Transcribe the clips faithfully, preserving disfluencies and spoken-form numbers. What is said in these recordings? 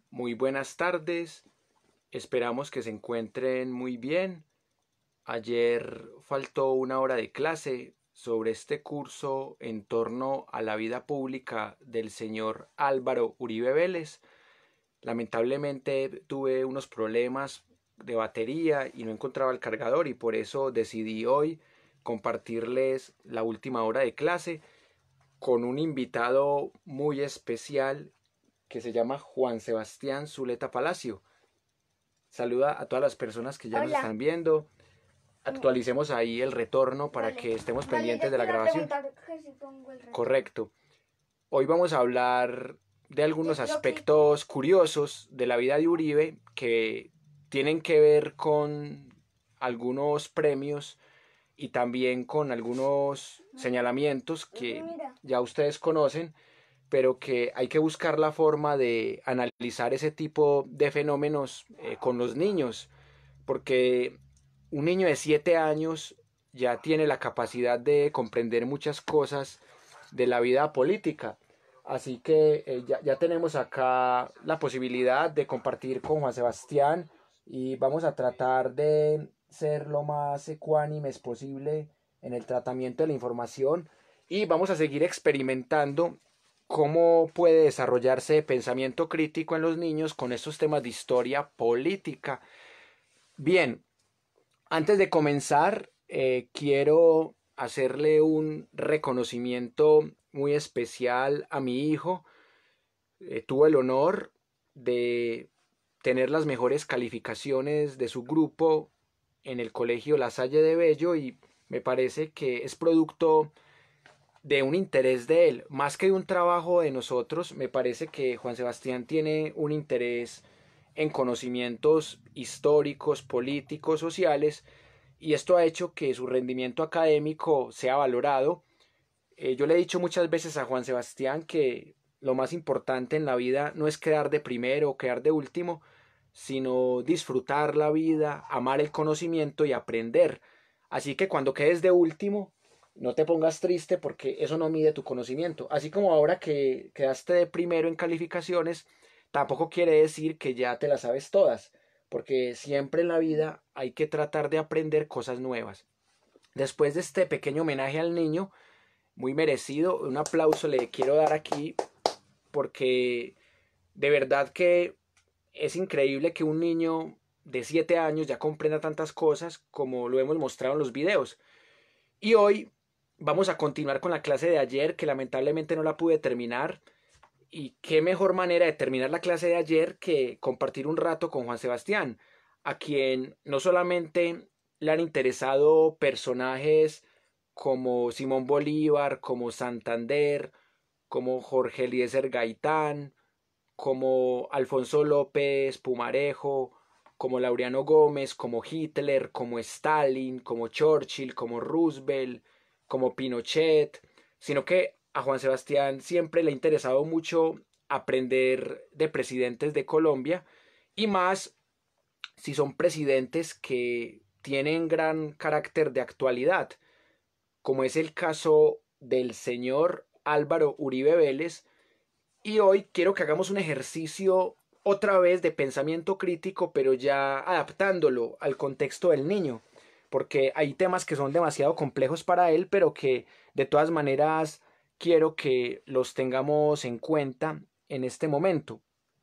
Muy buenas tardes, esperamos que se encuentren muy bien. Ayer faltó una hora de clase sobre este curso en torno a la vida pública del señor Álvaro Uribe Vélez. Lamentablemente tuve unos problemas de batería y no encontraba el cargador y por eso decidí hoy compartirles la última hora de clase con un invitado muy especial que se llama Juan Sebastián Zuleta Palacio. Saluda a todas las personas que ya nos Hola. están viendo. Actualicemos ahí el retorno para Vale. que estemos Vale, pendientes yo de la quiero grabación. preguntar que si pongo el retorno. Correcto. Hoy vamos a hablar de algunos Yo creo que aspectos curiosos de la vida de Uribe que tienen que ver con algunos premios y también con algunos señalamientos que mira, ya ustedes conocen, pero que hay que buscar la forma de analizar ese tipo de fenómenos eh, con los niños, porque un niño de siete años ya tiene la capacidad de comprender muchas cosas de la vida política. Así que eh, ya, ya tenemos acá la posibilidad de compartir con Juan Sebastián y vamos a tratar de ser lo más ecuánimes posible en el tratamiento de la información y vamos a seguir experimentando cómo puede desarrollarse pensamiento crítico en los niños con estos temas de historia política. Bien, antes de comenzar, eh, quiero hacerle un reconocimiento muy especial a mi hijo. Eh, tuve el honor de tener las mejores calificaciones de su grupo en el colegio La Salle de Bello y me parece que es producto de un interés de él, más que de un trabajo de nosotros. Me parece que Juan Sebastián tiene un interés en conocimientos históricos, políticos, sociales, y esto ha hecho que su rendimiento académico sea valorado. Eh, yo le he dicho muchas veces a Juan Sebastián que lo más importante en la vida no es quedar de primero o quedar de último, sino disfrutar la vida, amar el conocimiento y aprender. Así que cuando quedes de último, no te pongas triste porque eso no mide tu conocimiento. Así como ahora que quedaste de primero en calificaciones, tampoco quiere decir que ya te las sabes todas, porque siempre en la vida hay que tratar de aprender cosas nuevas. Después de este pequeño homenaje al niño, muy merecido, un aplauso le quiero dar aquí porque de verdad que es increíble que un niño de siete años ya comprenda tantas cosas como lo hemos mostrado en los videos. Y hoy vamos a continuar con la clase de ayer que lamentablemente no la pude terminar. Y qué mejor manera de terminar la clase de ayer que compartir un rato con Juan Sebastián, a quien no solamente le han interesado personajes como Simón Bolívar, como Santander, como Jorge Eliezer Gaitán, como Alfonso López Pumarejo, como Laureano Gómez, como Hitler, como Stalin, como Churchill, como Roosevelt, como Pinochet, sino que a Juan Sebastián siempre le ha interesado mucho aprender de presidentes de Colombia y más si son presidentes que tienen gran carácter de actualidad, como es el caso del señor Álvaro Uribe Vélez. Y hoy quiero que hagamos un ejercicio otra vez de pensamiento crítico, pero ya adaptándolo al contexto del niño, porque hay temas que son demasiado complejos para él, pero que de todas maneras quiero que los tengamos en cuenta en este momento.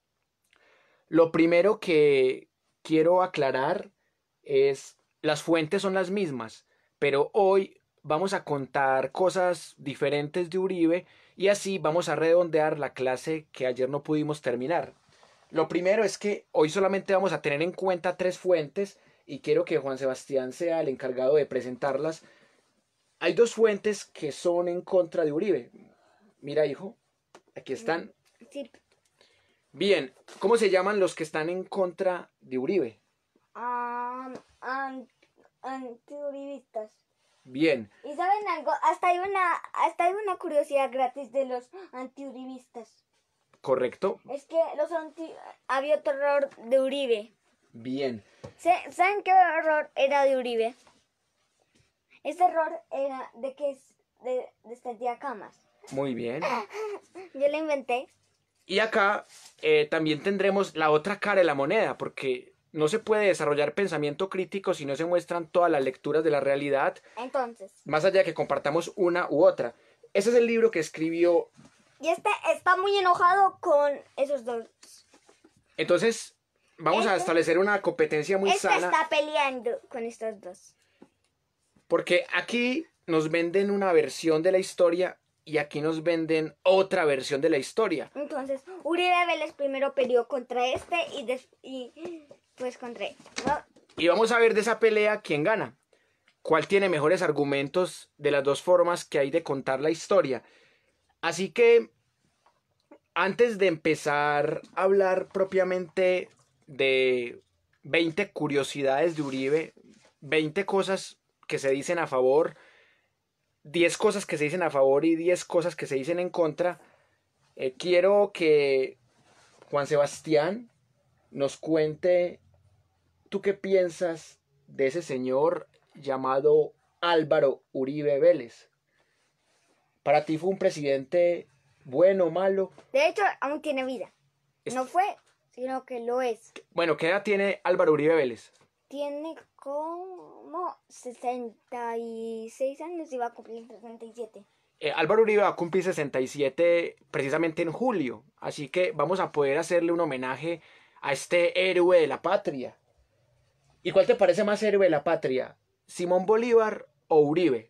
Lo primero que quiero aclarar es las fuentes son las mismas, pero hoy vamos a contar cosas diferentes de Uribe y así vamos a redondear la clase que ayer no pudimos terminar. Lo primero es que hoy solamente vamos a tener en cuenta tres fuentes y quiero que Juan Sebastián sea el encargado de presentarlas. Hay dos fuentes que son en contra de Uribe. Mira, hijo, aquí están. sí, Bien, ¿cómo se llaman los que están en contra de Uribe? um, an- antiuribistas. Bien, ¿Y saben algo? Hasta hay una, hasta hay una curiosidad gratis de los antiuribistas. correcto. Es que los anti... había otro error de Uribe. Bien, Se- ¿Saben qué error era de Uribe? Ese error era de que es de, de camas. muy bien. Yo lo inventé. Y acá eh, también tendremos la otra cara de la moneda, porque no se puede desarrollar pensamiento crítico si no se muestran todas las lecturas de la realidad, Entonces, más allá de que compartamos una u otra. Ese es el libro que escribió. y este está muy enojado con esos dos. Entonces, vamos a Este- establecer una competencia muy Este sana, está peleando con estos dos. porque aquí nos venden una versión de la historia y aquí nos venden otra versión de la historia. Entonces, Uribe Vélez primero peleó contra este y, des- y pues contra este, ¿no? Y vamos a ver de esa pelea quién gana. ¿Cuál tiene mejores argumentos de las dos formas que hay de contar la historia? Así que, antes de empezar a hablar propiamente de veinte curiosidades de Uribe, veinte cosas que se dicen a favor, diez cosas que se dicen a favor y diez cosas que se dicen en contra, eh, quiero que Juan Sebastián nos cuente, ¿tú qué piensas de ese señor llamado Álvaro Uribe Vélez? ¿Para ti fue un presidente bueno o malo? De hecho, aún tiene vida. Es- No fue, sino que lo es. Bueno, ¿qué edad tiene Álvaro Uribe Vélez? Tiene como sesenta y seis años y va a cumplir sesenta y siete. Eh, Álvaro Uribe va a cumplir sesenta y siete precisamente en julio, así que vamos a poder hacerle un homenaje a este héroe de la patria. ¿Y cuál te parece más héroe de la patria? ¿Simón Bolívar o Uribe?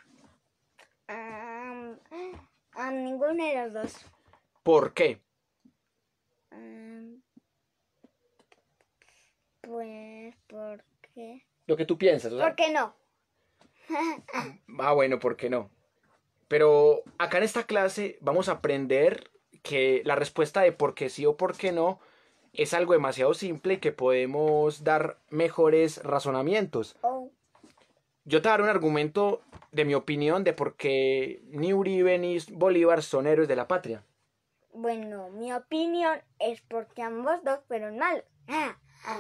Um, a ninguno de los dos. ¿Por qué? Um, pues, ¿por qué? Lo que tú piensas, o sea, ¿Por qué no? ah, bueno, ¿por qué no? Pero acá en esta clase vamos a aprender que la respuesta de por qué sí o por qué no es algo demasiado simple y que podemos dar mejores razonamientos. Oh, Yo te daré un argumento de mi opinión de por qué ni Uribe ni Bolívar son héroes de la patria. bueno, mi opinión es porque ambos dos fueron malos. Ah, ah.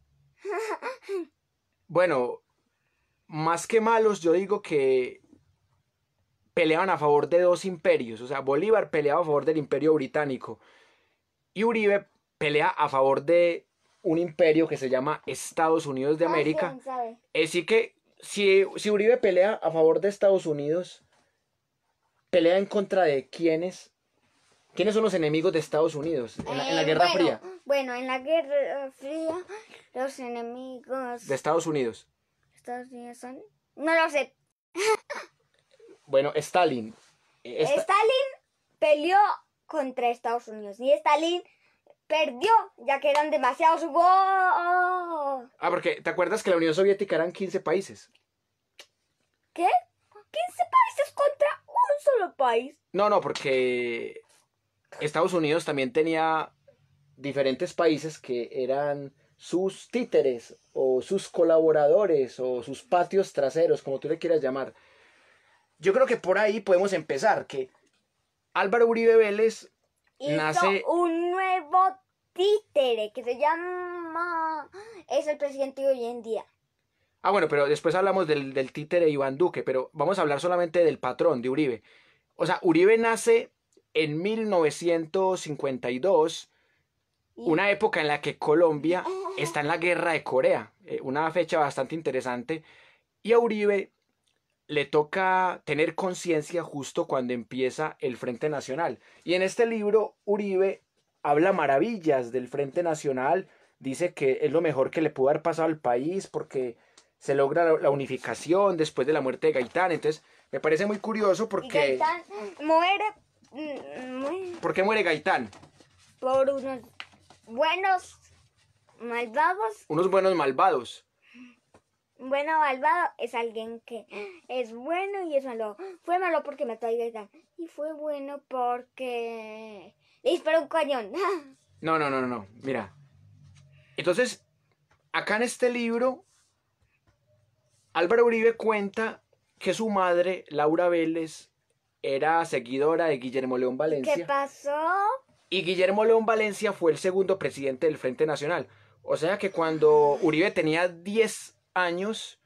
Bueno, más que malos, yo digo que peleaban a favor de dos imperios. O sea, Bolívar peleaba a favor del imperio británico y Uribe pelea a favor de un imperio que se llama Estados Unidos de Ah, América. ¿quién sabe? Así que si, si Uribe pelea a favor de Estados Unidos, pelea en contra de quiénes. ¿Quiénes son los enemigos de Estados Unidos en la, en la Eh, Guerra bueno, Fría Bueno, en la Guerra Fría, los enemigos de Estados Unidos? de Estados Unidos son. No lo sé. Bueno, Stalin. Eh, esta- Stalin peleó contra Estados Unidos y Stalin perdió, ya que eran demasiados. ¡Wow! Ah, porque ¿te acuerdas que la Unión Soviética eran quince países? ¿Qué? quince países contra un solo país. No, no, porque Estados Unidos también tenía diferentes países que eran sus títeres o sus colaboradores o sus patios traseros, como tú le quieras llamar. Yo creo que por ahí podemos empezar, que Álvaro Uribe Vélez Hizo nace... un nuevo títere que se llama. Es el presidente de hoy en día. Ah, bueno, pero después hablamos del, del títere Iván Duque, pero vamos a hablar solamente del patrón, de Uribe. O sea, Uribe nace en mil novecientos cincuenta y dos, Y- una época en la que Colombia está en la guerra de Corea, eh, una fecha bastante interesante, y a Uribe le toca tener conciencia justo cuando empieza el Frente Nacional. Y en este libro, Uribe habla maravillas del Frente Nacional, dice que es lo mejor que le pudo haber pasado al país porque se logra la- la unificación después de la muerte de Gaitán. Entonces, me parece muy curioso Y porque... Gaitán muere, mm, muere ¿Por qué muere Gaitán? por unos buenos malvados. Unos buenos malvados. Un bueno malvado es alguien que es bueno y es malo. Fue malo porque mató a Gaitán. Y fue bueno porque le disparó un cañón. No, no, no, no, no. Mira. Entonces, acá en este libro, Álvaro Uribe cuenta que su madre, Laura Vélez, era seguidora de Guillermo León ¿Qué Valencia. pasó? Y Guillermo León Valencia fue el segundo presidente del Frente Nacional. O sea que cuando Uribe tenía diez años,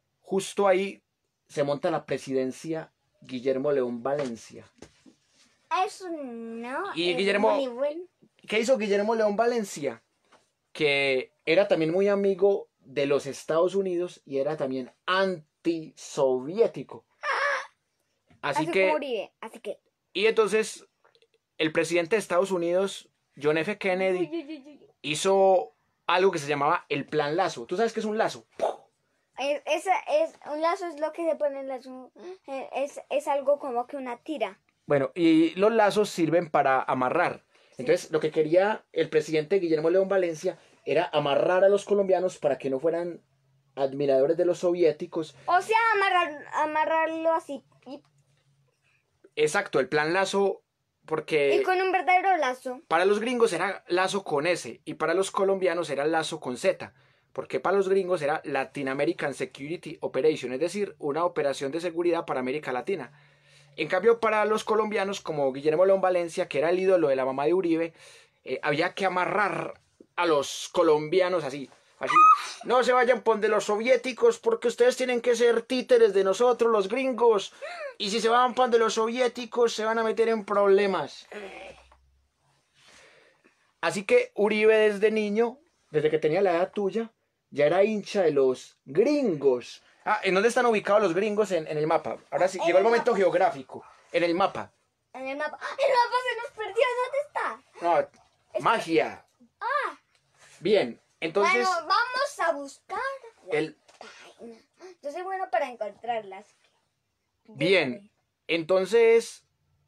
justo ahí se monta la presidencia Guillermo León Valencia. Eso no. Y es Guillermo- muy bueno. ¿Qué hizo Guillermo León Valencia? Que era también muy amigo de los Estados Unidos y era también antisoviético. Así Así que, como Uribe. Así que. y entonces el presidente de Estados Unidos, John F. Kennedy, Uy, uy, uy, uy. hizo algo que se llamaba el Plan Lazo. ¿Tú sabes qué es un lazo? Es, esa es, un lazo es lo que se pone en lazo. eh, Es, es algo como que una tira. Bueno, y los lazos sirven para amarrar. Entonces, lo que quería el presidente Guillermo León Valencia era amarrar a los colombianos para que no fueran admiradores de los soviéticos. O sea, amarrar, amarrarlo así. Y, Exacto, el Plan Lazo, porque y con un verdadero lazo. para los gringos era lazo con S y para los colombianos era lazo con Z, porque para los gringos era Latin American Security Operation, es decir, una operación de seguridad para América Latina. En cambio, para los colombianos, como Guillermo León Valencia, que era el ídolo de la mamá de Uribe, eh, había que amarrar a los colombianos así, así. No se vayan por de los soviéticos porque ustedes tienen que ser títeres de nosotros, los gringos. Y si se van pan de los soviéticos, se van a meter en problemas. Así que Uribe desde niño, desde que tenía la edad tuya, ya era hincha de los gringos. Ah, ¿en dónde están ubicados los gringos en, en el mapa? Ahora sí, En llegó el el momento mapa. geográfico. En el mapa. En el mapa. El mapa se nos perdió. ¿Dónde está? No, magia. Bien, entonces Bueno, vamos a buscar. el Ay, no. Yo soy bueno para encontrarlas. bien, entonces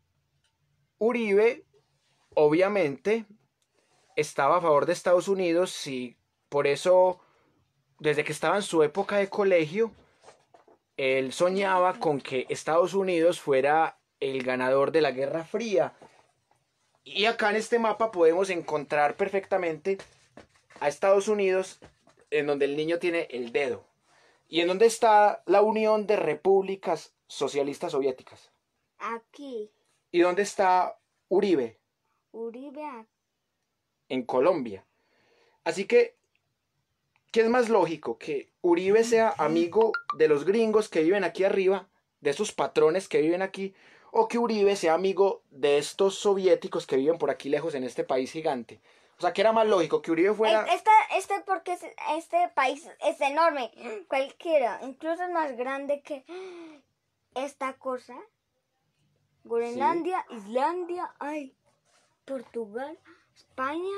Uribe obviamente estaba a favor de Estados Unidos y por eso desde que estaba en su época de colegio él soñaba con que Estados Unidos fuera el ganador de la Guerra Fría. Y acá en este mapa podemos encontrar perfectamente a Estados Unidos en donde el niño tiene el dedo. ¿Y en dónde está la Unión de Repúblicas Socialistas Soviéticas? Aquí. ¿Y dónde está Uribe? Uribe. aquí. En Colombia. Así que, ¿qué es más lógico? Que Uribe sea amigo de los gringos que viven aquí arriba, de esos patrones que viven aquí, o que Uribe sea amigo de estos soviéticos que viven por aquí lejos en este país gigante. O sea, ¿qué era más lógico? Que Uribe fuera... Es- Este, este porque es- este país es enorme. Cualquiera. Incluso es más grande que esta cosa. Groenlandia, Islandia, ay, Portugal, España,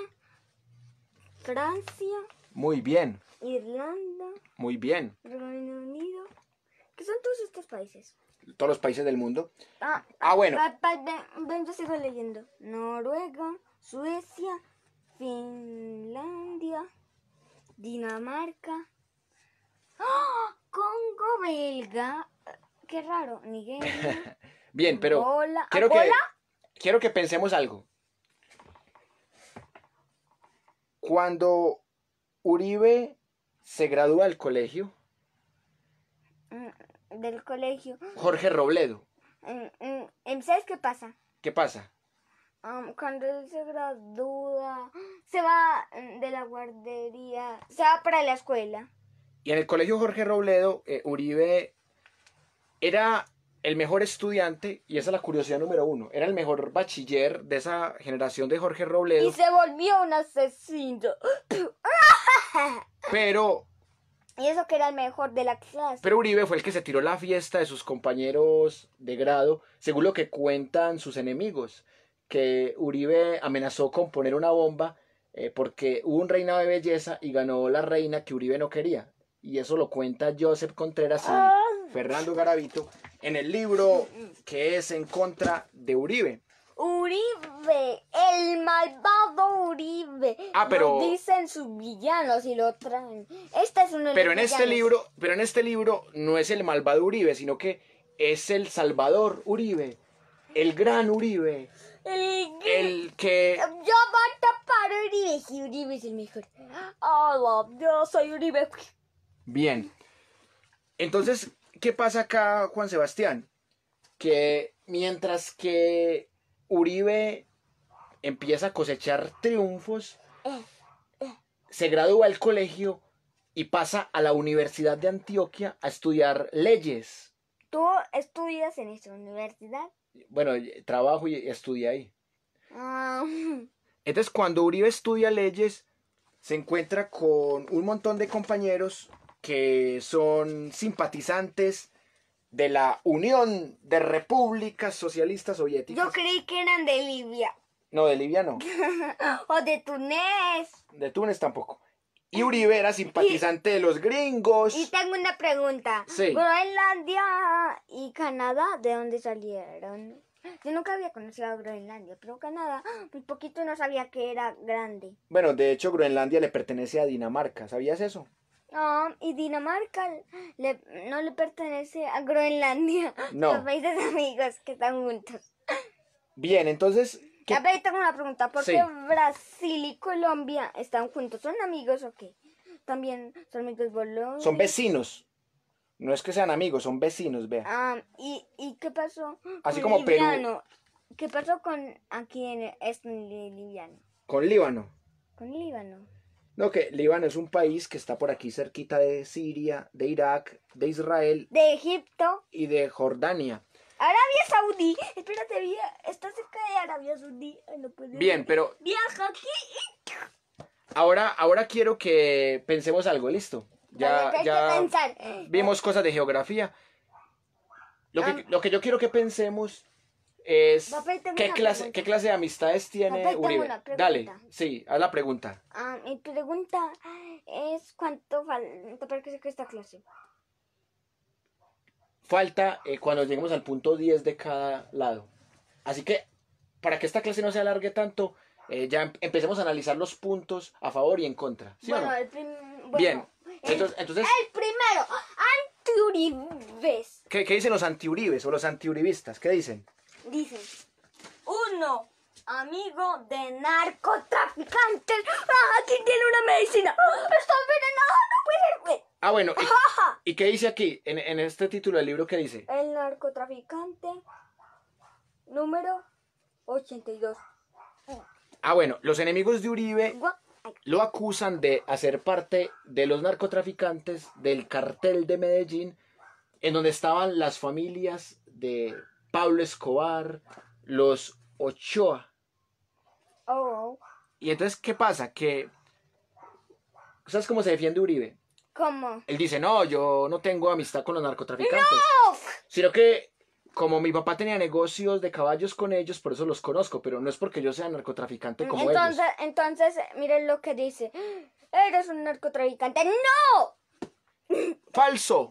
Francia, Muy bien, Irlanda, muy bien. Reino Unido. ¿Qué son todos estos países? Todos los países del mundo. Ah, Ah, bueno. pa- pa- ven, ven, yo sigo leyendo. Noruega, Suecia, Finlandia, Dinamarca, ¡Ah! Congo belga. Qué raro. Nigeria, Bien, pero Angola. quiero que, ¿Angola? quiero que pensemos algo. Cuando Uribe se gradúa del colegio, Mm, del colegio. Jorge Robledo, Mm, mm, em, ¿Sabes qué pasa? ¿qué pasa? Um, cuando él se gradúa, se va mm, de la guardería, se va para la escuela. Y en el colegio Jorge Robledo, eh, Uribe era el mejor estudiante, y esa es la curiosidad número uno, era el mejor bachiller de esa generación de Jorge Robledo, Y se volvió un asesino. pero, Y eso que era el mejor de la clase. pero Uribe fue el que se tiró la fiesta de sus compañeros de grado, según lo que cuentan sus enemigos, que Uribe amenazó con poner una bomba eh, porque hubo un reinado de belleza y ganó la reina que Uribe no quería. Y eso lo cuenta Joseph Contreras y Ah. Fernando Garavito en el libro que es en contra de Uribe. Uribe, el malvado Uribe. Ah, pero- Lo dicen sus villanos y lo traen. Este es uno de Pero los en este villanos. libro, pero en este libro no es el malvado Uribe, sino que es el Salvador Uribe, el gran Uribe, El... el que Yo voy a tapar a Uribe. Sí, Uribe es el mejor. Hola, yo soy Uribe. Bien. Entonces, ¿qué pasa acá, Juan Sebastián? Que mientras que Uribe empieza a cosechar triunfos, se gradúa del colegio y pasa a la Universidad de Antioquia a estudiar leyes. ¿Tú estudias en esta universidad? Bueno, trabajo y estudié ahí. Ah, Entonces, cuando Uribe estudia leyes, se encuentra con un montón de compañeros que son simpatizantes de la Unión de Repúblicas Socialistas Soviéticas. yo creí que eran de Libia. No, de Libia no. O de Túnez. De Túnez tampoco. Y Uribe era simpatizante de los gringos. Y tengo una pregunta. Sí. Groenlandia y Canadá, ¿de dónde salieron? Yo nunca había conocido a Groenlandia, pero Canadá, muy poquito no sabía que era grande. Bueno, de hecho, Groenlandia le pertenece a Dinamarca. ¿Sabías eso? Ah, y Dinamarca le- no le pertenece a Groenlandia. No. Los países amigos que están juntos. Bien, entonces, ¿qué? Ya, pero tengo una pregunta. ¿Por Sí. qué Brasil y Colombia están juntos? ¿Son amigos o qué? También son amigos Bolivia. Son vecinos. No es que sean amigos, son vecinos, vea. Ah, ¿y, ¿y qué pasó Así con como Perú. Liviano? ¿Qué pasó con aquí en este Liviano? Con Líbano. Con Líbano. No, que Líbano es un país que está por aquí cerquita de Siria, de Irak, de Israel De Egipto. y de Jordania. Arabia Saudí. Espérate, via- está cerca de Arabia Saudí. Ay, no puede Bien, ser. pero Viaja aquí. ahora, ahora quiero que pensemos algo, ¿listo? Ya, Vale, hay que ya pensar. vimos cosas de geografía. Lo que, Ah. lo que yo quiero que pensemos es Papá, tengo qué una clase, pregunta. qué clase de amistades tiene Papá, tengo Uribe. una pregunta. Dale, sí, haz la pregunta. Ah, mi pregunta es cuánto falta para que se esta clase. Falta eh, cuando lleguemos al punto diez de cada lado. Así que, para que esta clase no se alargue tanto, eh, ya em- empecemos a analizar los puntos a favor y en contra. ¿Sí bueno, o no? el prim- bueno, Bien, el- entonces, entonces el primero, antiuribes. ¿qué, qué dicen los antiuribes o los antiuribistas? ¿Qué dicen? Dicen, uno, amigo de narcotraficantes. ¡Ah, aquí tiene una medicina! ¡Ah, está envenenado! ¡No puede ser, güey! Ah, bueno, ¡Ajá! ¿y, y qué dice aquí en, en este título del libro? ¿Qué dice? El narcotraficante número ochenta y dos. Ah, bueno, los enemigos de Uribe Gua- ay, lo acusan de hacer parte de los narcotraficantes del cartel de Medellín, en donde estaban las familias de Pablo Escobar, los Ochoa. Oh, oh. Y entonces, ¿qué pasa? Que, ¿sabes cómo se defiende Uribe? ¿Cómo? Él dice, no, yo no tengo amistad con los narcotraficantes, ¡No! sino que como mi papá tenía negocios de caballos con ellos, por eso los conozco, pero no es porque yo sea narcotraficante como Entonces, ellos. entonces, miren lo que dice. Eres un narcotraficante. ¡No! ¡Falso!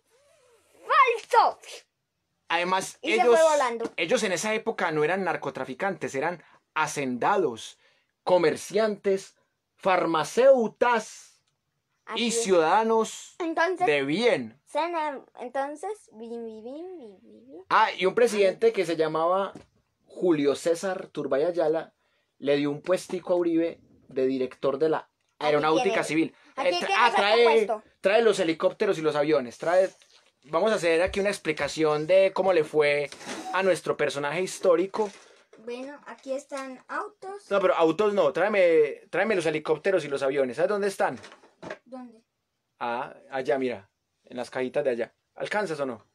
¡Falso! Además, Y se ellos, fue volando. ellos en esa época no eran narcotraficantes, eran hacendados, comerciantes, farmacéutas Así y es. ciudadanos Entonces, de bien. cena- entonces, bim, bim, bim, bim, bim. Ah, y un presidente que se llamaba Julio César Turbay Ayala le dio un puestico a Uribe de director de la aeronáutica tiene- civil. aquí Eh, tra- tiene ah, ese trae, puesto. trae los helicópteros y los aviones, trae... Vamos a hacer aquí una explicación de cómo le fue a nuestro personaje histórico. Bueno, aquí están autos. No, pero autos no, tráeme, tráeme los helicópteros y los aviones. ¿Sabes dónde están? ¿Dónde? Ah, allá, mira, en las cajitas de allá. ¿Alcanzas o no?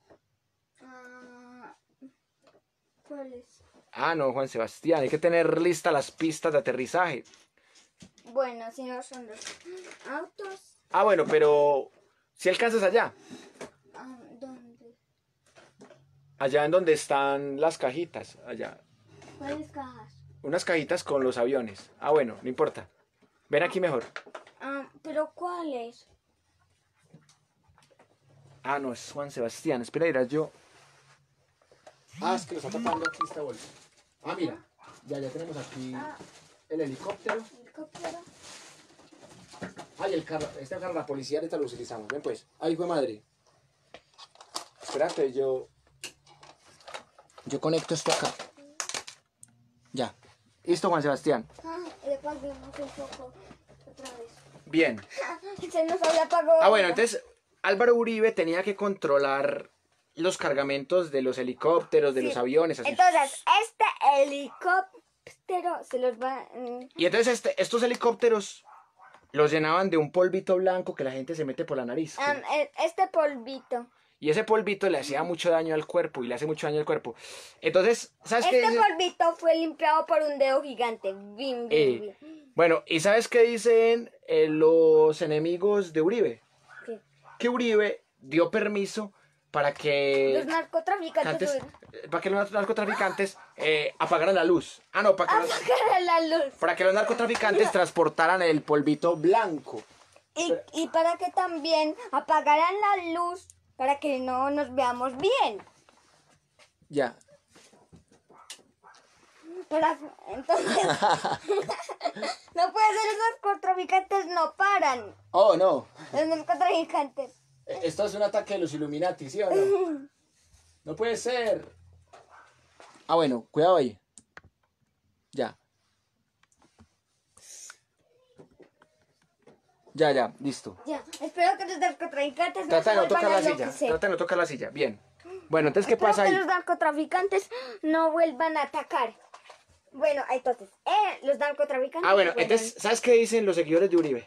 Ah, ¿cuáles? Ah, no, Juan Sebastián, hay que tener listas las pistas de aterrizaje. Bueno, si no son los autos. Ah, bueno, pero si alcanzas allá, Ah, ¿dónde? allá en donde están las cajitas, allá. ¿Cuáles cajas? Unas cajitas con los aviones. Ah, bueno, no importa. Ven aquí mejor. Ah, ¿pero cuáles? Ah, no, es Juan Sebastián. Espera, irá yo. Ah, es que lo está tapando aquí esta bolsa. Ah, mira. Ya, ya tenemos aquí Ah, el helicóptero. helicóptero. Ay, el carro. Este carro, la policía, ahorita lo utilizamos. Ven pues. Ay, fue madre. Espérate, yo. Yo conecto esto acá. Ya. Listo, Juan Sebastián. Ah, le apagamos un poco otra vez. Bien. Se nos había apagado. Ah, bueno, entonces Álvaro Uribe tenía que controlar los cargamentos de los helicópteros, de Sí. los aviones. Así. Entonces, este helicóptero se los va... mm, Y entonces este- estos helicópteros los llenaban de un polvito blanco que la gente se mete por la nariz. am, e- este polvito. Y ese polvito le hacía mucho daño al cuerpo y le hace mucho daño al cuerpo. Entonces, ¿sabes qué Este dice? polvito fue limpiado por un dedo gigante. Bim, bim, Eh, bim. bueno, ¿y sabes qué dicen eh, los enemigos de Uribe? ¿Qué? Que Uribe dio permiso para que Los narcotraficantes antes, subieron. para que los narcotraficantes eh, apagaran la luz. Ah, no, para que, los, Apagar la luz. para que los narcotraficantes transportaran el polvito blanco. Y, y para que también apagaran la luz para que no nos veamos bien. Ya. Para, entonces, no puede ser, los narcotraficantes no paran. Oh, no. Los narcotraficantes. Esto es un ataque de los Illuminati, ¿sí o no? No puede ser. Ah, bueno, cuidado ahí. Ya. Ya, ya, listo. Ya, espero que los narcotraficantes no Trata de se no tocar vuelvan la a silla. enloquecer. Trata de no tocar la silla. Bien. Bueno, entonces, ¿qué Espero pasa que ahí? los narcotraficantes no vuelvan a atacar. Bueno, entonces, eh, los narcotraficantes... Ah, bueno, vuelvan- entonces, ¿sabes qué dicen los seguidores de Uribe?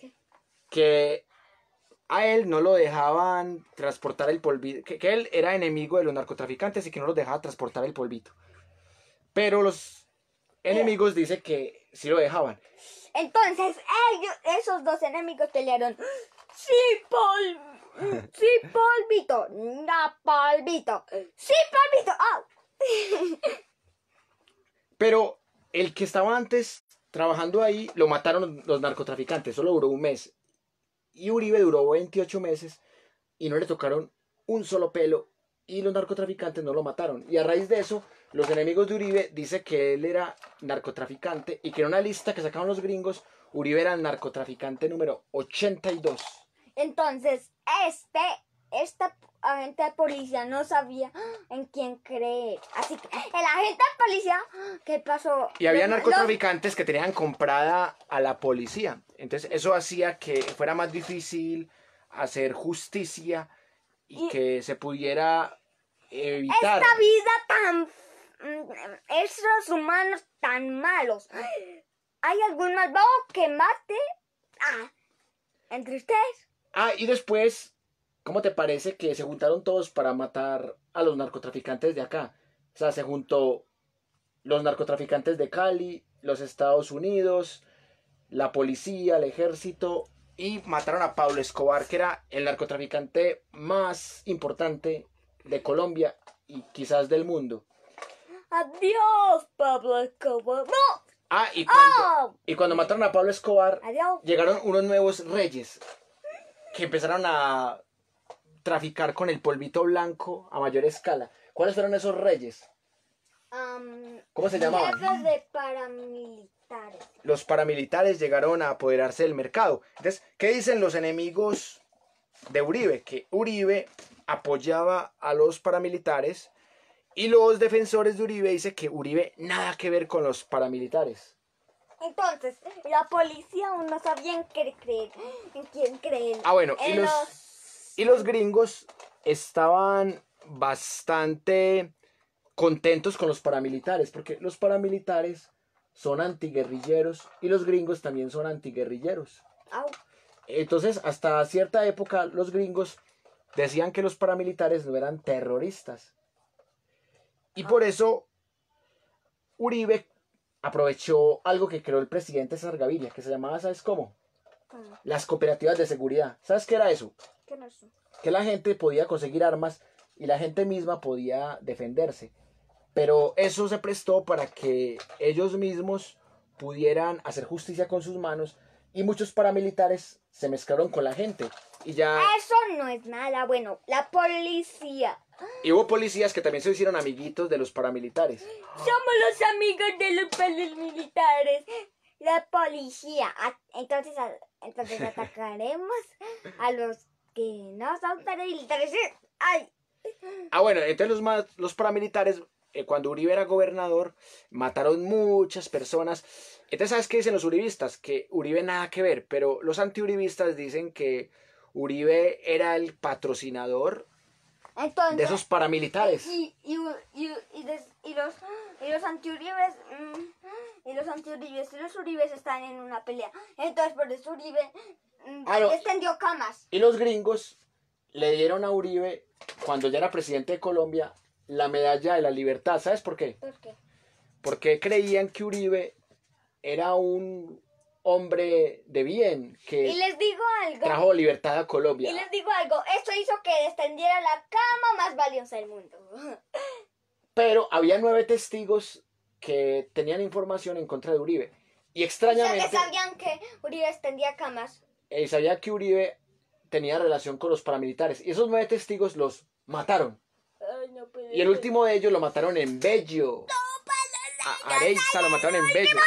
Que a él no lo dejaban transportar el polvito, que, que él era enemigo de los narcotraficantes y que no los dejaba transportar el polvito. Pero los enemigos dicen que sí lo dejaban. Entonces, ellos, esos dos enemigos pelearon. Sí, pol... Sí, polvito. No, polvito. Sí, polvito. ¡Au! Pero el que estaba antes trabajando ahí, lo mataron los narcotraficantes, solo duró un mes. Y Uribe duró veintiocho meses y no le tocaron un solo pelo y los narcotraficantes no lo mataron. Y a raíz de eso, los enemigos de Uribe dicen que él era narcotraficante y que en una lista que sacaron los gringos, Uribe era el narcotraficante número ochenta y dos. Entonces, este, esta agente de policía no sabía en quién creer. Así que el agente de policía, ¿qué pasó? Y había Los- narcotraficantes que tenían comprada a la policía. Entonces eso hacía que fuera más difícil hacer justicia y, Y- que se pudiera evitar. Esta vida tan... mm, esos humanos tan malos. ¿Hay algún malvado que mate? Ah, entre ustedes. Ah, y después, ¿cómo te parece que se juntaron todos para matar a los narcotraficantes de acá? O sea, se juntó los narcotraficantes de Cali, los Estados Unidos, la policía, el ejército, y mataron a Pablo Escobar, que era el narcotraficante más importante de Colombia y quizás del mundo. Adiós, Pablo Escobar. ¡No! Ah, y cuando, ¡Oh! y cuando mataron a Pablo Escobar, Adiós. llegaron unos nuevos reyes que empezaron a traficar con el polvito blanco a mayor escala. ¿Cuáles fueron esos reyes? Am, ¿Cómo se llamaban? Jefes de paramilitares. Los paramilitares llegaron a apoderarse del mercado. Entonces, ¿qué dicen los enemigos de Uribe? Que Uribe apoyaba a los paramilitares y los defensores de Uribe dicen que Uribe nada que ver con los paramilitares. Entonces, la policía aún no sabía en qué creer. ¿En quién creer? Ah, bueno, y En los, y los gringos estaban bastante contentos con los paramilitares, porque los paramilitares son antiguerrilleros y los gringos también son antiguerrilleros. Au. Entonces, hasta cierta época, los gringos decían que los paramilitares no eran terroristas. Y por eso, Uribe aprovechó algo que creó el presidente César Gaviria, que se llamaba, ¿sabes cómo? ¿Cómo? Las cooperativas de seguridad. ¿Sabes qué era eso? ¿Qué no sé? Que la gente podía conseguir armas y la gente misma podía defenderse. Pero eso se prestó para que ellos mismos pudieran hacer justicia con sus manos y muchos paramilitares se mezclaron con la gente. Y ya Eso no es nada bueno. La policía. y hubo policías que también se hicieron amiguitos de los paramilitares. Somos los amigos de los paramilitares. La policía. Ah, Entonces, a- entonces atacaremos a los que no son paramilitares. ¡Ay! Ah, bueno, entonces los, ma- los paramilitares, eh, cuando Uribe era gobernador, mataron muchas personas. Entonces, ¿sabes qué dicen los uribistas? Que Uribe nada que ver, pero los antiuribistas dicen que Uribe era el patrocinador Entonces, de esos paramilitares. Y, y, y, y, des- y los, y los antiuribes mm, y los antiuribes y los uribes están en una pelea. Entonces, por eso Uribe mm, Ah, no. extendió camas. Y los gringos le dieron a Uribe, cuando ya era presidente de Colombia, la medalla de la libertad. ¿Sabes por qué? ¿Por qué? Porque creían que Uribe era un hombre de bien, que Y les digo algo. trajo libertad a Colombia. Y les digo algo. Esto hizo que descendiera la cama más valiosa del mundo. Pero había nueve testigos que tenían información en contra de Uribe. Y O sea, extrañamente, que sabían que Uribe extendía camas. eh, sabía que Uribe tenía relación con los paramilitares. Y esos nueve testigos los mataron. Ay, no puede Y el ser. último de ellos lo mataron en Bello. A Areisa lo mataron en Bello.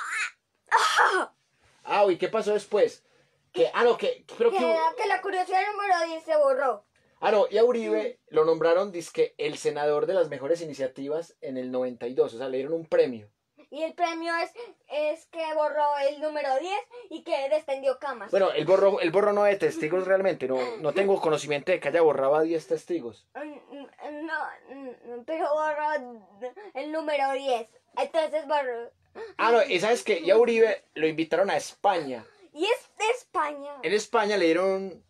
Ah, ¿y qué pasó después? Que, ah, no, que creo Que, que... era que la curiosidad número diez se borró. Ah, no, y a Uribe lo nombraron, dizque, el senador de las mejores iniciativas en el noventa y dos. O sea, le dieron un premio. Y el premio es, es que borró el número diez y que descendió camas. Bueno, él borró, él borró nueve testigos realmente. No, no tengo conocimiento de que haya borrado a diez testigos. Mm, No, mm, pero borró el número diez. Entonces borró. Ah, no, y sabes que ya Uribe lo invitaron a España. Y es de España. En España le dieron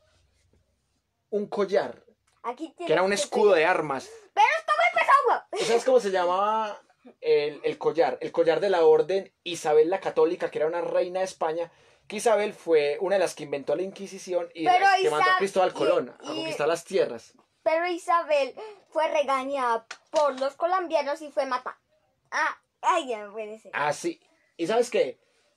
un collar, Aquí que era un escudo de armas. Pero está muy pesado. ¿Y sabes cómo se llamaba el, el collar? El collar de la Orden Isabel la Católica, que era una reina de España. Que Isabel fue una de las que inventó la Inquisición y de Pero las que mandó a Isab- Cristóbal Colón y- a y- conquistar las tierras. Pero Isabel fue regañada por los colombianos y fue matada. Ah, ay, ya no puede ser. Ah, sí. ¿Y sabes qué?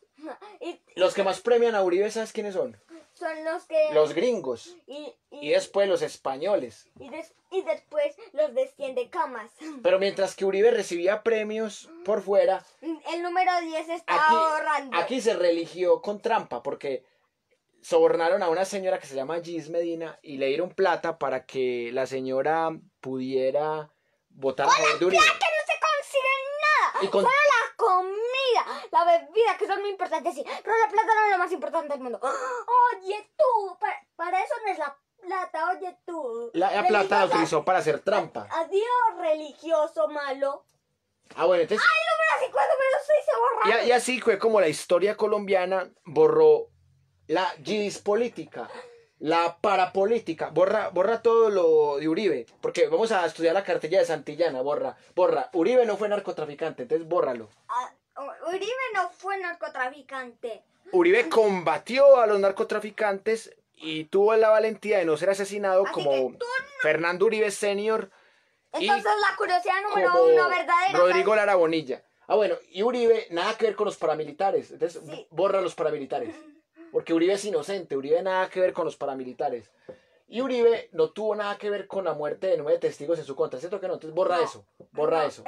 Y Los que más premian a Uribe, ¿sabes quiénes son? son los que... Los gringos. Y, y, Y después los españoles. y, des- y después los desciende camas. Pero mientras que Uribe recibía premios por fuera, El número diez está aquí, ahorrando. aquí se religió con trampa porque sobornaron a una señora que se llama Gis Medina y le dieron plata para que la señora pudiera votar a favor de Uribe. ¡Que no se consigue nada! Y con- Solo la comida, la bebida, que son muy importantes, sí. Pero la plata no es lo más importante del mundo. Oye, tú, para, para eso no es la plata, oye, tú. La, la plata la Religiosa. utilizó para hacer trampa. Adiós, religioso malo. Ah, bueno, entonces... ¡Ay, número cincuenta, pero soy se borra! Y, a- y así fue como la historia colombiana borró la política, la parapolítica, borra, borra todo lo de Uribe, porque vamos a estudiar la cartilla de Santillana, borra, borra, Uribe no fue narcotraficante, entonces bórralo. Ah, Uribe no fue narcotraficante. Uribe combatió a los narcotraficantes y tuvo la valentía de no ser asesinado Así como que tú Fernando Uribe Senior y Entonces la curiosidad número como uno, verdadera. Rodrigo Lara Bonilla. Ah, bueno, y Uribe nada que ver con los paramilitares, entonces Sí. borra los paramilitares. Porque Uribe es inocente, Uribe nada que ver con los paramilitares. Y Uribe no tuvo nada que ver con la muerte de nueve testigos en su contra, ¿cierto que no? Entonces borra No. eso, borra No, eso.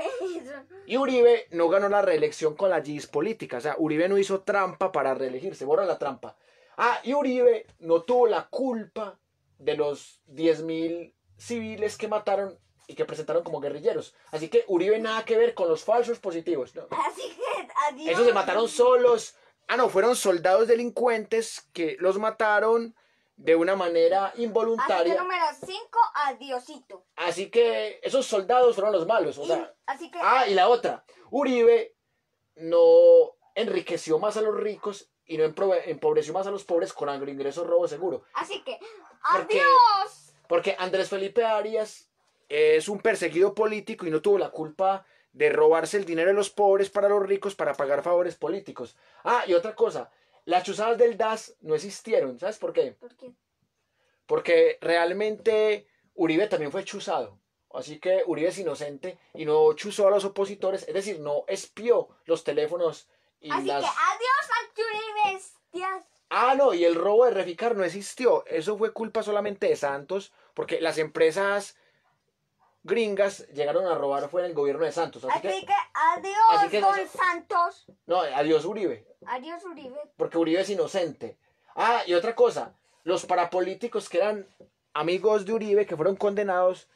Y Uribe no ganó la reelección con la Gis política, o sea, Uribe no hizo trampa para reelegirse, borra la trampa. Ah, y Uribe no tuvo la culpa de los diez mil civiles que mataron y que presentaron como guerrilleros. Así que Uribe nada que ver con los falsos positivos, ¿no? Así que adiós. Esos se mataron solos. Ah, no, fueron soldados delincuentes que los mataron de una manera Así que involuntaria. número cinco, adiosito. Así que esos soldados fueron los malos. O Y- sea, así que ah, y la otra. Uribe no enriqueció más a los ricos y no emprove- empobreció más a los pobres con agroingresos robo seguro. así que Porque- adiós. Porque Andrés Felipe Arias es un perseguido político y no tuvo la culpa de robarse el dinero de los pobres para los ricos para pagar favores políticos. Ah, y otra cosa, las chuzadas del D A S no existieron. ¿Sabes por qué? ¿Por qué? Porque realmente Uribe también fue chuzado. Así que Uribe es inocente y no chuzó a los opositores, es decir, no espió los teléfonos y Así las... que adiós, Arturo Bestias. Ah, no, y el robo de Reficar no existió. Eso fue culpa solamente de Santos, porque las empresas gringas llegaron a robar fue en el gobierno de Santos. Así, Así que, que adiós, así que Don eso- Santos. no, adiós Uribe, Adiós, Uribe. porque Uribe es inocente. Ah, y otra cosa, los parapolíticos que eran amigos de Uribe, que fueron condenados,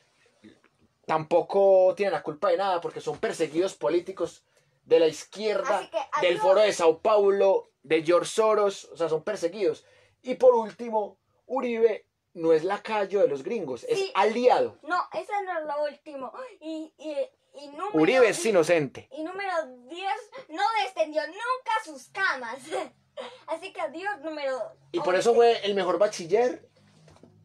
tampoco tienen la culpa de nada, porque son perseguidos políticos de la izquierda, Así que, del adiós. Foro de Sao Paulo, de George Soros, o sea, son perseguidos. Y por último, Uribe no es lacayo de los gringos, es Sí. aliado. No, ese no es lo último. Y, y, y número... Uribe es inocente. Y número diez no descendió nunca a sus camas. Así que adiós, número Y por eso fue el mejor bachiller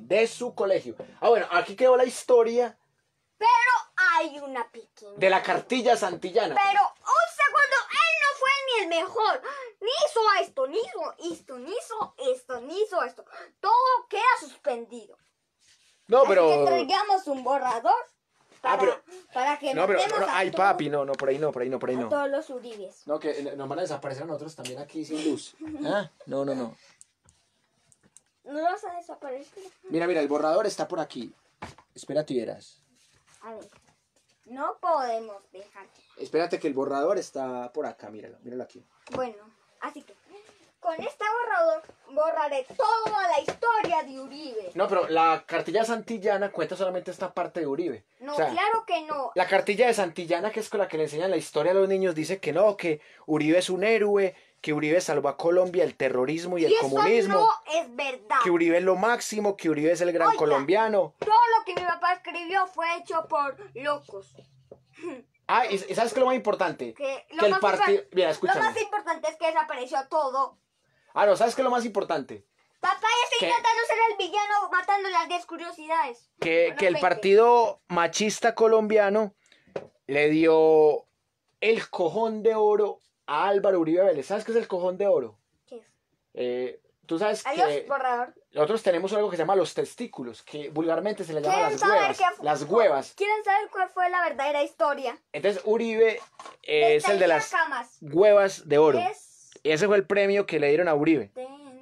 de su colegio. Ah, bueno, aquí quedó la historia Pero hay una pequeña. de la cartilla santillana. Pero un segundo, él no fue ni el mejor. Ni hizo esto, ni hizo esto, ni hizo esto, ni hizo esto. Todo queda suspendido. No, Así pero... que traigamos un borrador para, Ah, pero- para que No, pero... matemos no, a, ay, todos, papi, no, no, por ahí no, por ahí no, por ahí a no. todos los Uribes. No, que nos van a desaparecer a nosotros también aquí sin luz. ¿Ah? No, no, no. ¿No vas a desaparecer? Mira, mira, el borrador está por aquí. Espérate y verás. A ver, no podemos dejar. Espérate que el borrador está por acá, míralo, míralo aquí. Bueno, así que con este borrador borraré toda la historia de Uribe. No, pero la cartilla santillana cuenta solamente esta parte de Uribe. No, O sea, claro que no. la cartilla de Santillana, que es con la que le enseñan la historia a los niños, dice que no, que Uribe es un héroe, que Uribe salvó a Colombia del terrorismo y el Y eso comunismo, no es verdad. que Uribe es lo máximo, que Uribe es el gran Oiga. colombiano. Todo lo que mi papá escribió fue hecho por locos. Ah, y, y ¿sabes qué es lo más importante? Que lo, Que el más, partido... impor- Mira, lo escúchame. más importante es que desapareció todo. Ah, no, ¿sabes qué es lo más importante? Papá ya está ¿Qué? intentando ser el villano matando las diez curiosidades. Que, Bueno, que el veinte. partido machista colombiano le dio el cojón de oro a Álvaro Uribe Vélez. ¿Sabes qué es el cojón de oro? ¿Qué es? Eh, Tú sabes Adiós, que borrador. nosotros tenemos algo que se llama los testículos, que vulgarmente se le llama ¿Quieren las saber huevas. qué fu- Las huevas. ¿Quieren saber cuál fue la verdadera historia? Entonces Uribe eh, es el de Tenía las camas. huevas de oro. Es Y ese fue el premio que le dieron a Uribe.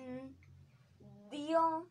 dio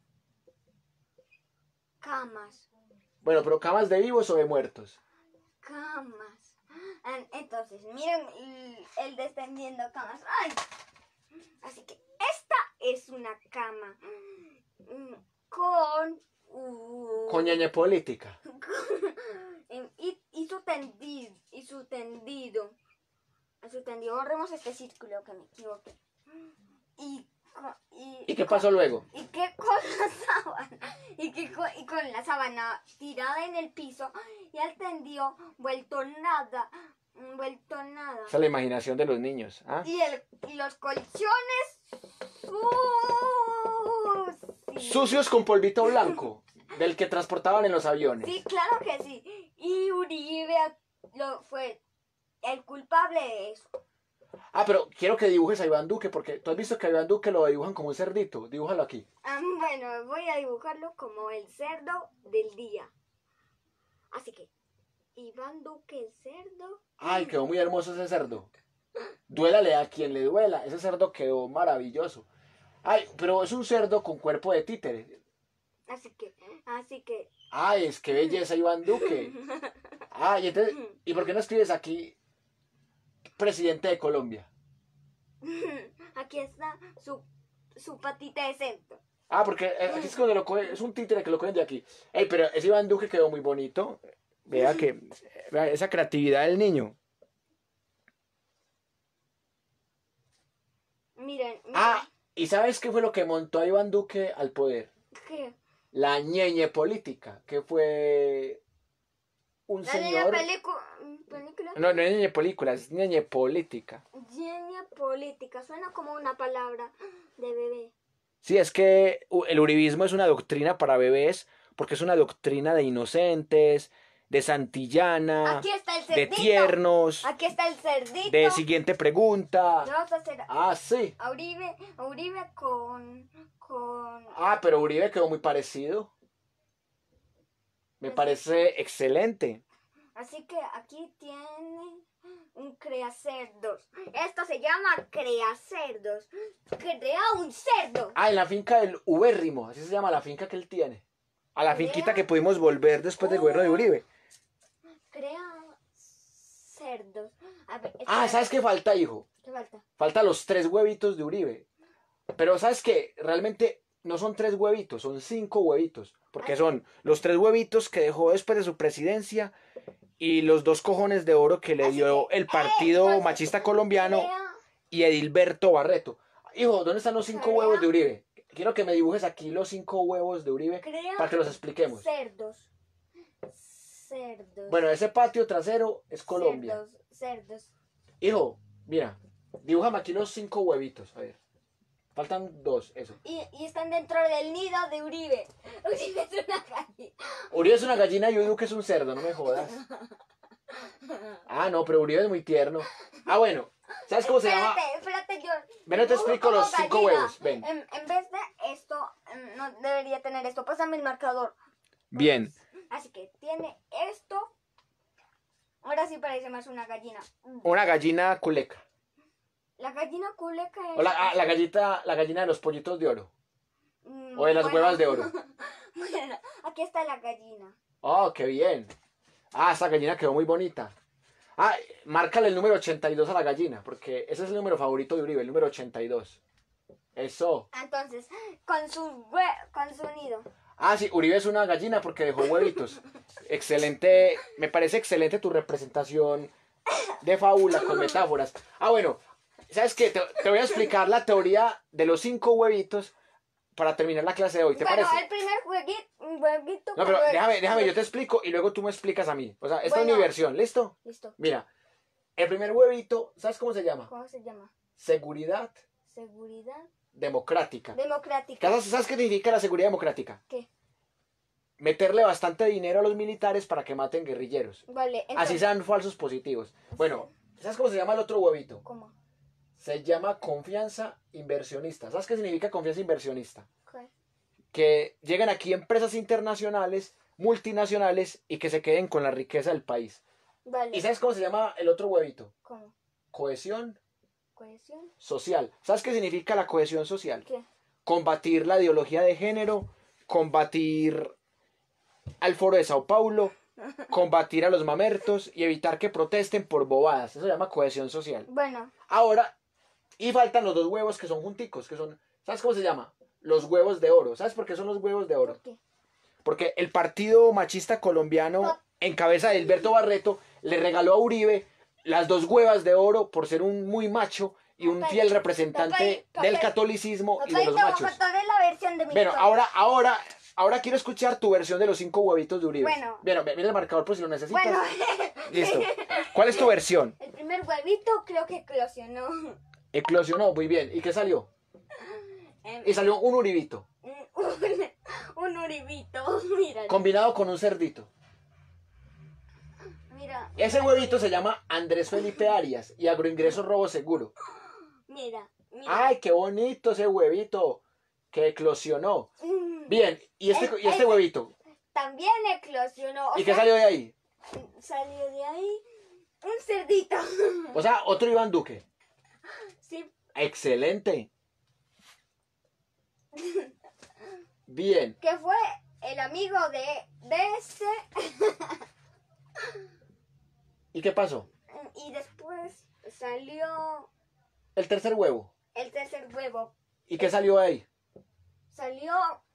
camas. Bueno, pero camas de vivos o de muertos. Camas. En- Entonces, miren el, el descendiendo camas. ¡Ay! Así que esta es una cama mm, con... uh, Con ñaña política. y, y su tendido. Y su tendido. Y su tendido. Borremos este círculo que me equivoqué. Y, co- y, ¿Y qué pasó luego? y que con la sábana y que con, y con la sábana tirada en el piso y al tendido vuelto nada, vuelto nada. Esa es la imaginación de los niños. ¿Ah? Y, el, y los colchones sucios. Sucios con polvito blanco, del que transportaban en los aviones. Sí, claro que sí. Y Uribe lo, fue el culpable de eso. Ah, pero quiero que dibujes a Iván Duque, porque tú has visto que a Iván Duque lo dibujan como un cerdito. Dibújalo aquí. Ah, bueno, voy a dibujarlo como el cerdo del día. Así que, Iván Duque el cerdo. Ay, quedó muy hermoso ese cerdo. Duélale a quien le duela. Ese cerdo quedó maravilloso. Ay, pero es un cerdo con cuerpo de títere. Así que, así que, Ay, es que belleza Iván Duque. Ay, entonces, ¿y por qué no escribes aquí presidente de Colombia? aquí está su, su patita de centro. Ah, porque eh, aquí es cuando lo coge, es un títere que lo cogen de aquí. Ey, pero ese Iván Duque quedó muy bonito. Vea que, vea esa creatividad del niño. Miren, miren. Ah, ¿y sabes qué fue lo que montó a Iván Duque al poder? ¿Qué? La ñeñe política, que fue un La niña señor... película. ¿Película? No, no es ñeñe película, es ñeñe política. Niña política. Suena como una palabra de bebé. Sí, es que u- el uribismo es una doctrina para bebés, porque es una doctrina de inocentes, de Santillana, Aquí está el de cerdito. tiernos, Aquí está el cerdito. de siguiente pregunta. Le vamos a hacer Ah, sí. a Uribe, a Uribe con, con... Ah, pero Uribe quedó muy parecido. Me parece excelente. Así que aquí tiene un creacerdos. Esto se llama creacerdos. Crea un cerdo. Ah, en la finca del Ubérrimo, así se llama la finca que él tiene. A la Crea- finquita que pudimos volver después del gobierno de Uribe. Crea cerdos. A ver, Ah, espera, ¿sabes qué falta, hijo? ¿qué falta? Falta los tres huevitos de Uribe. Pero ¿sabes qué? Realmente no son tres huevitos, son cinco huevitos. Porque son los tres huevitos que dejó después de su presidencia y los dos cojones de oro que le Así dio que, el eh, partido entonces, machista colombiano Crea y Edilberto Barreto. Hijo, ¿dónde están los cinco Crea- huevos de Uribe? Quiero que me dibujes aquí los cinco huevos de Uribe Crea para que los expliquemos. cerdos. Cerdos. Bueno, ese patio trasero es Colombia. Cerdos, cerdos. Hijo, mira, dibújame aquí los cinco huevitos. A ver. Faltan dos, eso. Y, y están dentro del nido de Uribe. Uribe es una gallina. Uribe es una gallina y Duque es un cerdo, no me jodas. Ah, no, pero Uribe es muy tierno. Ah, bueno, ¿sabes cómo se llama? Espérate, espérate, yo. Ven, no te dibujo explico como los cinco gallina. huevos, ven. En, en vez de esto, mm, no debería tener esto. Pásame el marcador. Bien. Así que tiene esto. Ahora sí parece más una gallina. Una gallina culeca. La gallina culeca es. O la, ah, la gallita, la gallina de los pollitos de oro. Mm, O de las bueno. huevas de oro. Bueno, aquí está la gallina. Oh, qué bien. Ah, esa gallina quedó muy bonita. Ah, márcale el número ochenta y dos a la gallina, porque ese es el número favorito de Uribe, el número ochenta y dos. Eso. Entonces, con su hue- con su nido. Ah, sí, Uribe es una gallina porque dejó huevitos. Excelente, me parece excelente tu representación de fábula con metáforas. Ah, bueno, ¿sabes qué? Te, te voy a explicar la teoría de los cinco huevitos para terminar la clase de hoy, ¿te Bueno, parece? el primer huevito, huevito. No, pero cuando- déjame, déjame, yo te explico y luego tú me explicas a mí. O sea, esta es Bueno. mi versión, ¿listo? Listo. Mira, el primer huevito, ¿sabes cómo se llama? ¿Cómo se llama? Seguridad Seguridad democrática. democrática. ¿Sabes, sabes qué significa la seguridad democrática? ¿Qué? Meterle bastante dinero a los militares para que maten guerrilleros. Vale, Así entonces. sean falsos positivos. Bueno, ¿sabes cómo se llama el otro huevito? ¿Cómo? Se llama confianza inversionista. ¿Sabes qué significa confianza inversionista? ¿Qué? Que lleguen aquí empresas internacionales, multinacionales y que se queden con la riqueza del país. Vale. ¿Y sabes cómo se llama el otro huevito? ¿Cómo? Cohesión ¿Cohesión? social. ¿Sabes qué significa la cohesión social? ¿Qué? Combatir la ideología de género, combatir al foro de Sao Paulo, combatir a los mamertos y evitar que protesten por bobadas. Eso se llama cohesión social. Bueno, Ahora, y faltan los dos huevos que son junticos, que son, ¿sabes cómo se llama? Los huevos de oro. ¿Sabes por qué son los huevos de oro? ¿por qué? Porque el partido machista colombiano, en cabeza de Hilberto Barreto, le regaló a Uribe las dos huevas de oro por ser un muy macho y un Papá, fiel representante papá, del papá, catolicismo y Papá, de los te voy a machos. contar la versión de mi Bueno, historia. ahora, ahora, ahora quiero escuchar tu versión de los cinco huevitos de Uribe. Bueno. Bien, mira el marcador por si lo necesitas. Bueno, Listo. ¿Cuál es tu versión? el primer huevito creo que eclosionó. Eclosionó, muy bien. ¿Y qué salió? Em, Y salió un uribito, un, un uribito, mira. combinado con un cerdito. Mira, Ese huevito se llama Andrés Felipe Arias y Agroingreso Robo Seguro. mira, mira. ¡Ay, qué bonito ese huevito! Que eclosionó. Mm, Bien, ¿y este, y este Ese- huevito? También eclosionó. O ¿Y qué sea, salió de ahí? Salió de ahí un cerdito. O sea, otro Iván Duque. Sí, Excelente. Bien. que fue el amigo de, de ese. ¿Y qué pasó? Y después salió El tercer huevo. el tercer huevo. ¿Y qué salió de ahí? Salió.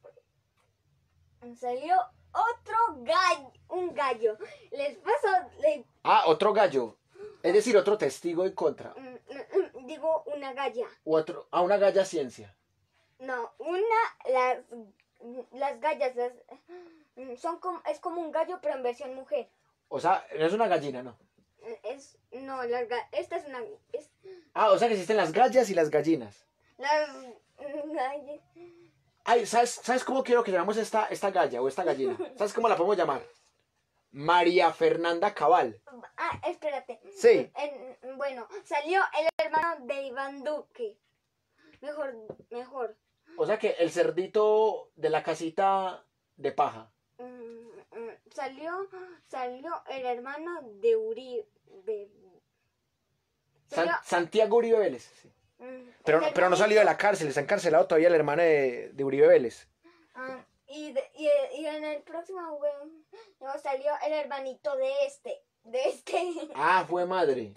Salió otro gallo. Un gallo. Les paso. Le, Ah, otro gallo. Es decir, otro testigo en contra. mm, mm, mm, digo una galla. O otro, a una galla ciencia. No, una. Las, las gallas. Las, mm, son como, es como un gallo, pero en versión mujer. O sea, no es una gallina, ¿no? Es. No, las, ga- esta es una. Es, Ah, o sea que existen las gallas y las gallinas. las mm, gallas. Ay, ¿sabes, ¿sabes cómo quiero que llamemos esta, esta galla o esta gallina? ¿Sabes cómo la podemos llamar? María Fernanda Cabal. Ah, espérate. Sí. En- bueno, salió el hermano de Iván Duque. Mejor, mejor. O sea que el cerdito de la casita de paja. Mm, mm, salió, salió el hermano de Uribe. San- Salió, Santiago Uribe Vélez. Sí. mm, Pero, el pero no salió de la cárcel, está encarcelado todavía el hermano de, de Uribe Vélez. Ah, y, de- y, y en el próximo huevo luego salió el hermanito de este. De este. Ah, fue madre.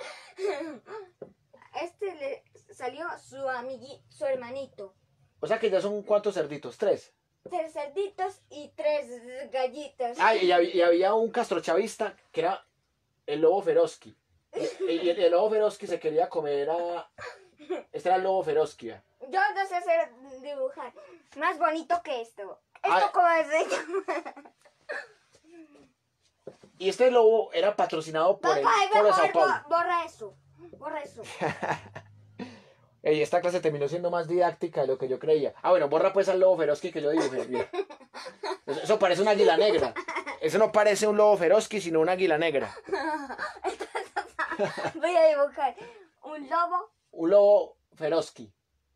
Este le salió su amigui, su hermanito. O sea que ya son cuántos cerditos, tres. Tres cerditos y tres gallitos. Ah, y, hab- y había un castrochavista que era el lobo Feroski. Y, y el, el lobo Feroski se quería comer a... Este era el lobo Feroski. ¿eh? Yo no sé hacer dibujar. Más bonito que esto. Esto Ah. como se llama. Y este lobo era patrocinado por el Papá, Foro de mejor Sao Paulo. bo- borra eso. Borra eso. Ey, esta clase terminó siendo más didáctica de lo que yo creía. Ah, bueno, borra pues al lobo Feroski que yo dibujé. Mira. Eso, eso parece una águila negra. Eso no parece un lobo Feroski, sino una águila negra. Entonces, voy a dibujar un lobo. Un lobo Feroski.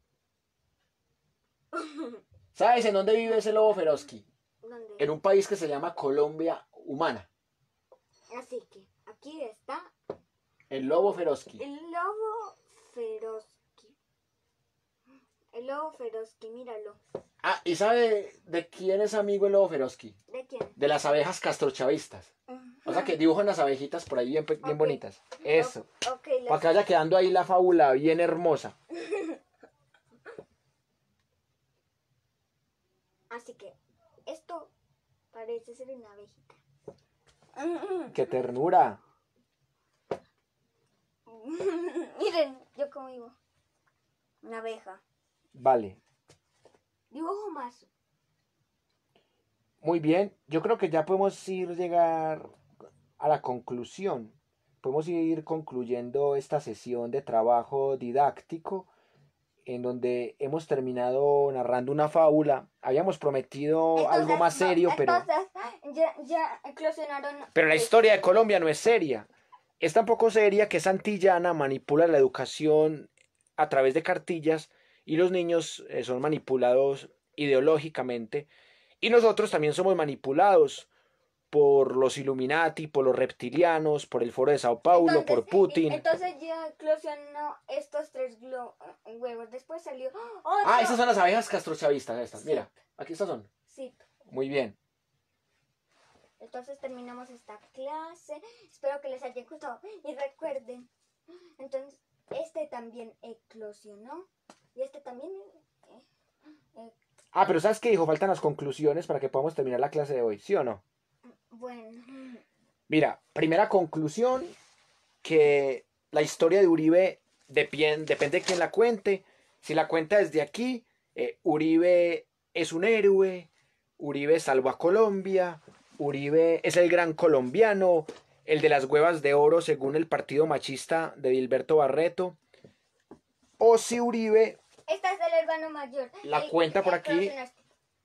¿Sabes en dónde vive ese lobo Feroski? ¿Dónde? En un país que se llama Colombia Humana. Así que aquí está El lobo Feroski. el lobo Feroski. El lobo Feroski, míralo. Ah, ¿y sabe de quién es amigo el lobo Feroski? ¿De quién? De las abejas castrochavistas. O sea que dibujan las abejitas por ahí bien, pe- bien Ok. bonitas. Eso. O- ok, las- Para que vaya quedando ahí la fábula bien hermosa. Así que esto parece ser una abejita. ¡Qué ternura! Miren, yo como digo. Una abeja. Vale. Dibujo más. Muy bien. Yo creo que ya podemos ir llegar a la conclusión. Podemos ir concluyendo esta sesión de trabajo didáctico en donde hemos terminado narrando una fábula. Habíamos prometido algo Entonces, más serio, no, pero... entonces, ya, ya eclosionaron. Pero la historia de Colombia no es seria. Es tan poco seria que Santillana manipula la educación a través de cartillas y los niños eh, son manipulados ideológicamente y nosotros también somos manipulados por los Illuminati, por los reptilianos, por el Foro de Sao Paulo, Entonces, por Putin. y- Entonces ya eclosionó estos tres glo- huevos. Después salió otro. Ah, estas son las abejas castrochavistas, estas. Sí. Mira, aquí estas son. Sí. Muy bien. Entonces terminamos esta clase. Espero que les haya gustado. Y recuerden, entonces, este también eclosionó. Y este también. eh, eh, Ah, pero ¿sabes qué, hijo? Faltan las conclusiones para que podamos terminar la clase de hoy, ¿sí o no? bueno. Mira, primera conclusión, que la historia de Uribe depien- depende de quién la cuente. Si la cuenta desde aquí, eh, Uribe es un héroe, Uribe salvó a Colombia, Uribe es el gran colombiano, el de las huevas de oro según el partido machista de Gilberto Barreto. O si Uribe, Este es el hermano mayor. La El- cuenta por el aquí. eclosionaste.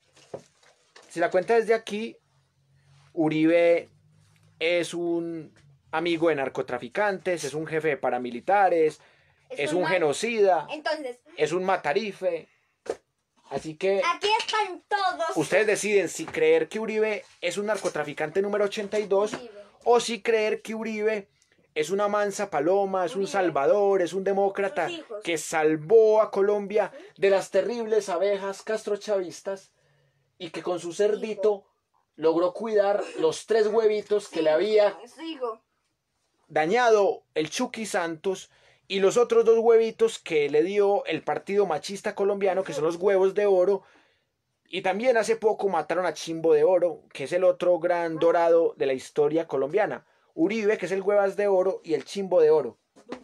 si la cuenta desde aquí, Uribe es un amigo de narcotraficantes, es un jefe de paramilitares, es, un ma- genocida, Entonces, es un matarife. Así que aquí están todos. ustedes deciden si creer que Uribe es un narcotraficante número ochenta y dos Uribe. o si creer que Uribe es una mansa paloma, es un Uribe. salvador, es un demócrata Sus hijos. que salvó a Colombia de las terribles abejas castrochavistas y que con su cerdito logró cuidar los tres huevitos que le había Sigo. dañado el Chucky Santos y los otros dos huevitos que le dio el partido machista colombiano, que son los huevos de oro. Y también hace poco mataron a Chimbo de Oro, que es el otro gran dorado de la historia colombiana. Uribe, que es el huevas de oro, y el Chimbo de Oro.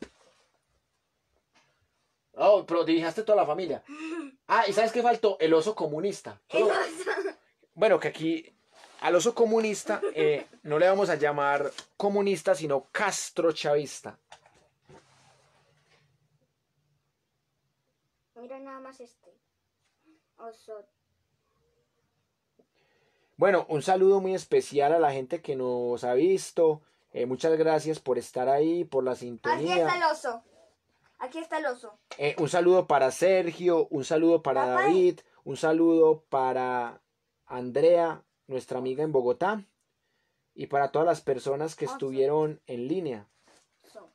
Oh, pero dirijaste toda la familia. Ah, ¿y sabes qué faltó? El oso comunista. Solo- Bueno, que aquí al oso comunista eh, no le vamos a llamar comunista, sino castrochavista. Mira nada más este. Oso. Bueno, un saludo muy especial a la gente que nos ha visto. Eh, muchas gracias por estar ahí, por la Aquí sintonía. está el oso. Aquí está el oso. Eh, un saludo para Sergio, un saludo para Papá. David, un saludo para Andrea, nuestra amiga en Bogotá, y para todas las personas que Oso. estuvieron en línea. Oso.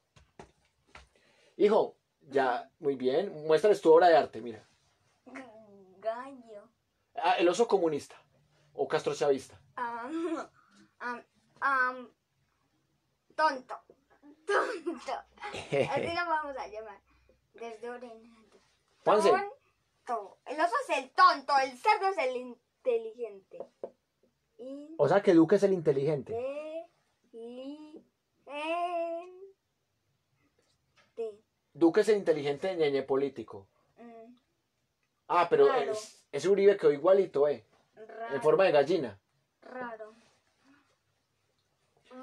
Hijo, ya, muy bien. Muéstrales tu obra de arte, mira. Gallo. Ah, el oso comunista o castrochavista. Am, am, am, tonto. Tonto. Así lo vamos a llamar. Desde ahora en adelante. Juanse. Tonto. El oso es el tonto. El cerdo es el inteligente. In- O sea que Duque es el inteligente. Te- li- en- te- Duque es el inteligente ñeñe político. mm, Ah, pero Claro. es, es Uribe quedó igualito, eh. Raro. En forma de gallina. Raro. Juanse,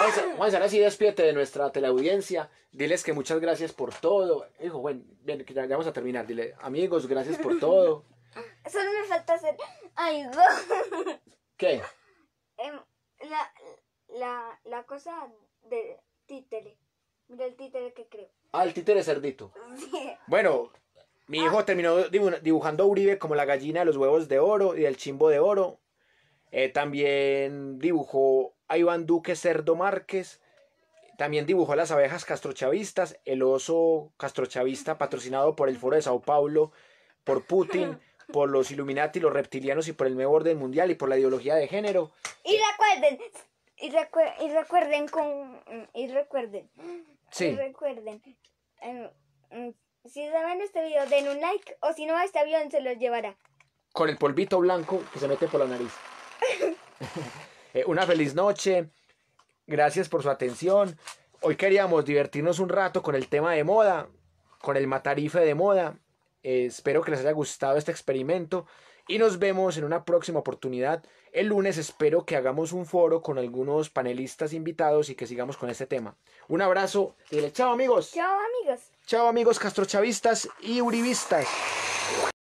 Juanse, Juanse, ahora sí despídete de nuestra teleaudiencia. Diles que muchas gracias por todo. Hijo, bueno, bien, que ya, ya vamos a terminar. Dile, amigos, gracias por todo. Solo me falta hacer algo. ¿Qué? Em, la, la, la cosa de títere. Mira el títere que creo. Ah, el títere cerdito. Sí. Bueno, mi hijo terminó dibu- dibujando a Uribe como la gallina de los huevos de oro y el chimbo de oro. Eh, también dibujó a Iván Duque Cerdo Márquez. También dibujó a las abejas castrochavistas, el oso castrochavista patrocinado por el Foro de Sao Paulo, por Putin, por los Illuminati, los reptilianos y por el nuevo orden mundial y por la ideología de género. Y recuerden, y, recuer- y recuerden con, y recuerden, Sí. y recuerden, em, em, si saben este video den un like o si no este avión se los llevará. Con el polvito blanco que se mete por la nariz. Eh, una feliz noche. Gracias por su atención. Hoy queríamos divertirnos un rato con el tema de moda, con el matarife de moda. Eh, espero que les haya gustado este experimento y nos vemos en una próxima oportunidad. El lunes espero que hagamos un foro con algunos panelistas invitados y que sigamos con este tema. Un abrazo. Dile chao amigos. Chao amigos. Chao amigos castrochavistas y uribistas.